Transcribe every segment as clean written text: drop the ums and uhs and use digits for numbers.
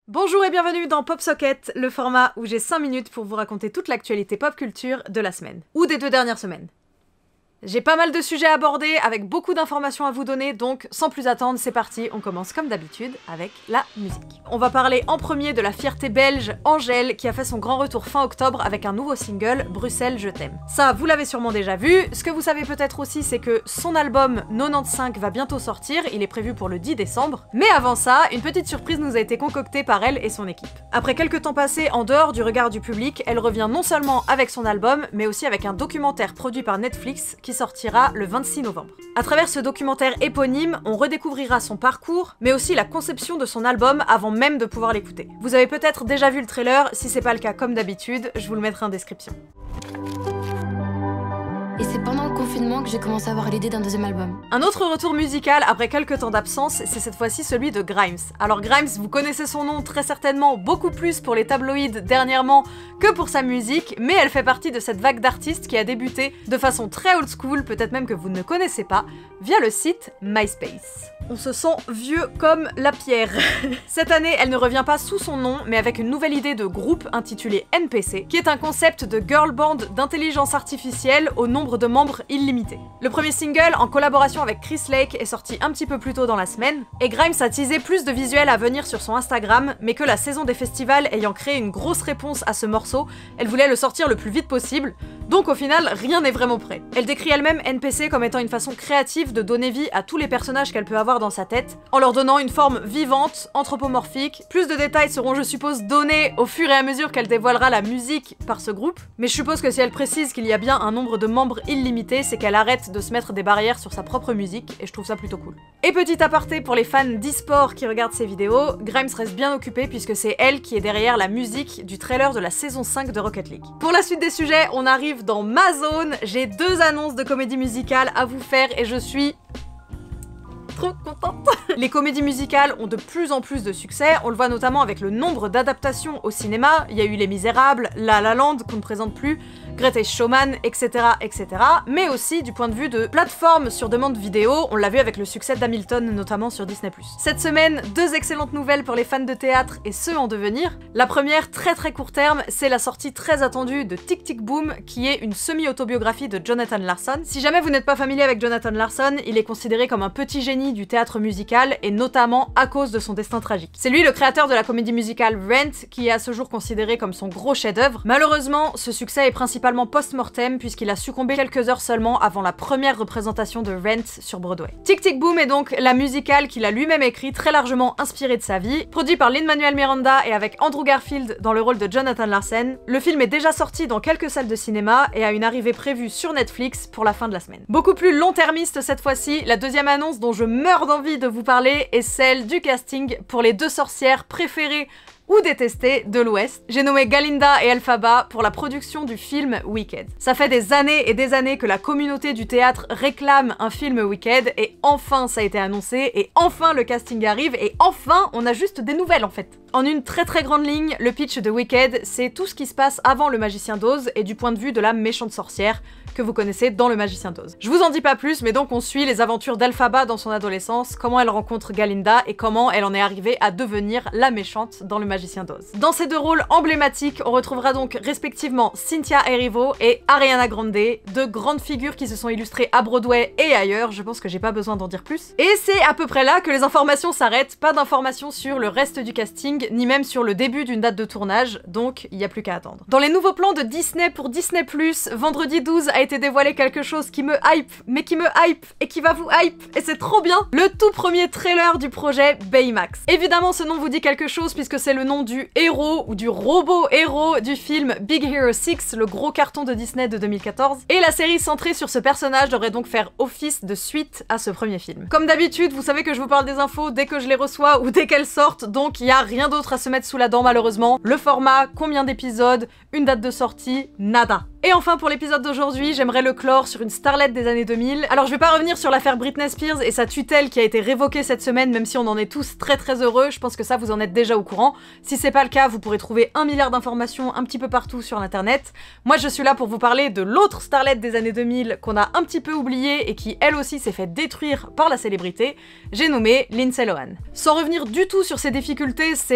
Bonjour et bienvenue dans PopSocket, le format où j'ai 5 minutes pour vous raconter toute l'actualité pop culture de la semaine. Ou des 2 dernières semaines. J'ai pas mal de sujets à aborder, avec beaucoup d'informations à vous donner, donc sans plus attendre, c'est parti, on commence comme d'habitude avec la musique. On va parler en premier de la fierté belge Angèle, qui a fait son grand retour fin octobre avec un nouveau single, Bruxelles je t'aime. Ça, vous l'avez sûrement déjà vu, ce que vous savez peut-être aussi, c'est que son album 95 va bientôt sortir, il est prévu pour le 10 décembre, mais avant ça, une petite surprise nous a été concoctée par elle et son équipe. Après quelques temps passés en dehors du regard du public, elle revient non seulement avec son album, mais aussi avec un documentaire produit par Netflix qui sortira le 26 novembre. À travers ce documentaire éponyme, on redécouvrira son parcours, mais aussi la conception de son album avant même de pouvoir l'écouter. Vous avez peut-être déjà vu le trailer, si c'est pas le cas comme d'habitude, je vous le mettrai en description. Et c'est pendant le confinement que j'ai commencé à avoir l'idée d'un deuxième album. Un autre retour musical après quelques temps d'absence, c'est cette fois-ci celui de Grimes. Alors Grimes, vous connaissez son nom très certainement beaucoup plus pour les tabloïds dernièrement que pour sa musique, mais elle fait partie de cette vague d'artistes qui a débuté de façon très old school, peut-être même que vous ne connaissez pas, via le site MySpace. On se sent vieux comme la pierre. Cette année, elle ne revient pas sous son nom, mais avec une nouvelle idée de groupe intitulée NPC, qui est un concept de girl band d'intelligence artificielle au nombre de membres illimité. Le premier single, en collaboration avec Chris Lake, est sorti un petit peu plus tôt dans la semaine, et Grimes a teasé plus de visuels à venir sur son Instagram, mais que la saison des festivals ayant créé une grosse réponse à ce morceau, elle voulait le sortir le plus vite possible, donc au final, rien n'est vraiment prêt. Elle décrit elle-même NPC comme étant une façon créative de donner vie à tous les personnages qu'elle peut avoir dans sa tête, en leur donnant une forme vivante, anthropomorphique. Plus de détails seront, je suppose, donnés au fur et à mesure qu'elle dévoilera la musique par ce groupe, mais je suppose que si elle précise qu'il y a bien un nombre de membres illimité, c'est qu'elle arrête de se mettre des barrières sur sa propre musique, et je trouve ça plutôt cool. Et petit aparté pour les fans d'e-sport qui regardent ces vidéos, Grimes reste bien occupée puisque c'est elle qui est derrière la musique du trailer de la saison 5 de Rocket League. Pour la suite des sujets, on arrive dans ma zone, j'ai 2 annonces de comédie musicale à vous faire et je suis trop contente. Les comédies musicales ont de plus en plus de succès, on le voit notamment avec le nombre d'adaptations au cinéma. Il y a eu Les Misérables, La La Land qu'on ne présente plus, Greatest Showman, etc., etc. Mais aussi du point de vue de plateformes sur demande vidéo, on l'a vu avec le succès d'Hamilton notamment sur Disney+. Cette semaine, 2 excellentes nouvelles pour les fans de théâtre et ceux en devenir. La première, très court terme, c'est la sortie très attendue de Tic Tic Boom, qui est une semi-autobiographie de Jonathan Larson. Si jamais vous n'êtes pas familier avec Jonathan Larson, il est considéré comme un petit génie du théâtre musical, et notamment à cause de son destin tragique. C'est lui le créateur de la comédie musicale Rent, qui est à ce jour considéré comme son gros chef-d'œuvre. Malheureusement, ce succès est principalement post-mortem, puisqu'il a succombé quelques heures seulement avant la première représentation de Rent sur Broadway. Tic Tic Boom est donc la musicale qu'il a lui-même écrit, très largement inspirée de sa vie, produit par Lin-Manuel Miranda et avec Andrew Garfield dans le rôle de Jonathan Larson. Le film est déjà sorti dans quelques salles de cinéma et a une arrivée prévue sur Netflix pour la fin de la semaine. Beaucoup plus long-termiste cette fois-ci, la deuxième annonce dont je meurs d'envie de vous parler est celle du casting pour les 2 sorcières préférées ou détestées de l'Ouest. J'ai nommé Galinda et Elphaba pour la production du film Wicked. Ça fait des années et des années que la communauté du théâtre réclame un film Wicked, et enfin ça a été annoncé, et enfin le casting arrive, et enfin on a juste des nouvelles en fait. En une très grande ligne, le pitch de Wicked, c'est tout ce qui se passe avant le Magicien d'Oz et du point de vue de la méchante sorcière que vous connaissez dans le Magicien d'Oz. Je vous en dis pas plus, mais donc on suit les aventures d'Elphaba dans son adolescence, comment elle rencontre Galinda et comment elle en est arrivée à devenir la méchante dans le Magicien d'Oz. Dans ces 2 rôles emblématiques, on retrouvera donc respectivement Cynthia Erivo et Ariana Grande, 2 grandes figures qui se sont illustrées à Broadway et ailleurs, je pense que j'ai pas besoin d'en dire plus. Et c'est à peu près là que les informations s'arrêtent, pas d'informations sur le reste du casting, ni même sur le début d'une date de tournage, donc il y a plus qu'à attendre. Dans les nouveaux plans de Disney pour Disney+, vendredi 12 a été dévoilé quelque chose qui me hype, mais qui me hype, et qui va vous hype, et c'est trop bien! Le tout premier trailer du projet Baymax. Évidemment, ce nom vous dit quelque chose puisque c'est le nom du héros, ou du robot héros du film Big Hero 6, le gros carton de Disney de 2014, et la série centrée sur ce personnage devrait donc faire office de suite à ce premier film. Comme d'habitude, vous savez que je vous parle des infos dès que je les reçois ou dès qu'elles sortent, donc il y a rien d'autre à se mettre sous la dent malheureusement. Le format, combien d'épisodes, une date de sortie, nada. Et enfin pour l'épisode d'aujourd'hui, j'aimerais le clore sur une starlette des années 2000. Alors je vais pas revenir sur l'affaire Britney Spears et sa tutelle qui a été révoquée cette semaine, même si on en est tous très heureux, je pense que ça vous en êtes déjà au courant. Si c'est pas le cas, vous pourrez trouver 1 milliard d'informations un petit peu partout sur l'internet. Moi je suis là pour vous parler de l'autre starlette des années 2000 qu'on a un petit peu oubliée et qui elle aussi s'est fait détruire par la célébrité. J'ai nommé Lindsay Lohan. Sans revenir du tout sur ses difficultés, c'est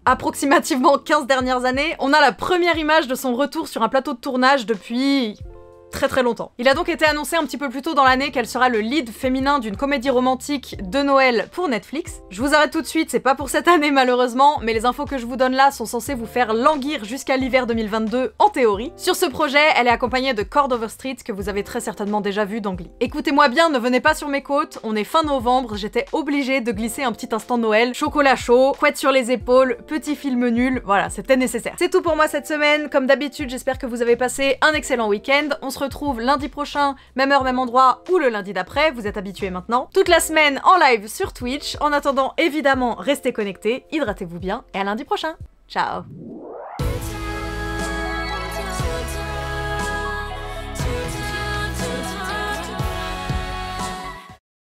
approximativement 15 dernières années, on a la première image de son retour sur un plateau de tournage depuis très longtemps. Il a donc été annoncé un petit peu plus tôt dans l'année qu'elle sera le lead féminin d'une comédie romantique de Noël pour Netflix. Je vous arrête tout de suite, c'est pas pour cette année malheureusement, mais les infos que je vous donne là sont censées vous faire languir jusqu'à l'hiver 2022 en théorie. Sur ce projet, elle est accompagnée de Cord Overstreet que vous avez très certainement déjà vu dans Glee. Écoutez-moi bien, ne venez pas sur mes côtes, on est fin novembre, j'étais obligée de glisser un petit instant Noël, chocolat chaud, couette sur les épaules, petit film nul, voilà, c'était nécessaire. C'est tout pour moi cette semaine, comme d'habitude j'espère que vous avez passé un excellent week-end, on se retrouve lundi prochain, même heure, même endroit, ou le lundi d'après, vous êtes habitués maintenant. Toute la semaine en live sur Twitch. En attendant, évidemment, restez connectés, hydratez-vous bien, et à lundi prochain. Ciao!